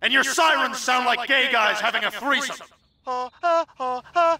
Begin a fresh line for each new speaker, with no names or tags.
And your sirens sound like gay guys having a threesome.